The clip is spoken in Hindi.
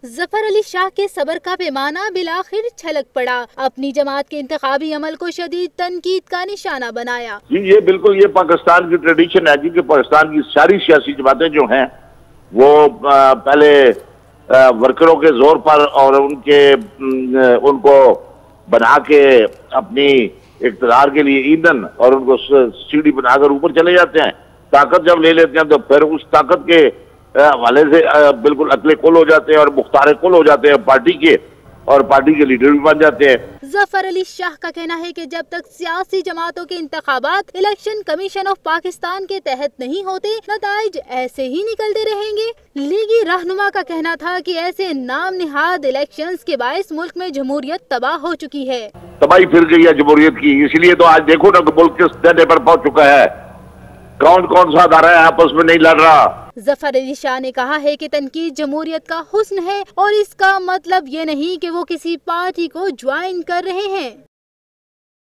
जफर अली शाह के सब्र का पैमाना बिलाखिर छलक पड़ा। अपनी जमात के इंतखाबी अमल को शदीद तनकीद का निशाना बनाया। जी ये बिल्कुल ये पाकिस्तान की ट्रेडिशन है जी कि पाकिस्तान की सारी सियासी जमातें जो हैं वो पहले वर्करों के जोर पर और उनको बना के अपनी इक़्तिदार के लिए ईंधन और उनको सीढ़ी बनाकर ऊपर चले जाते हैं। ताकत जब ले लेते हैं तो फिर उस ताकत के हवाले से बिल्कुल अकले कुल हो जाते हैं और मुख्तार कुल हो जाते हैं पार्टी के, और पार्टी के लीडर भी बन जाते हैं। जफर अली शाह का कहना है कि जब तक सियासी जमातों के इंतखाबात इलेक्शन कमीशन ऑफ पाकिस्तान के तहत नहीं होते, नताइज ऐसे ही निकलते रहेंगे। लीगी रहनुमा का कहना था कि ऐसे नाम निहाद इलेक्शंस के बायस मुल्क में जमहूरियत तबाह हो चुकी है। तबाही फिर गई है जमहूरियत की, इसलिए तो आज देखो ना कि मुल्क किस दर्जे पर पहुंच चुका है। कौन कौन सा अदारा है आपस में नहीं लड़ रहा। जफर अली शाह ने कहा है कि तनकीद जमहूरियत का हुस्न है और इसका मतलब ये नहीं कि वो किसी पार्टी को ज्वाइन कर रहे हैं।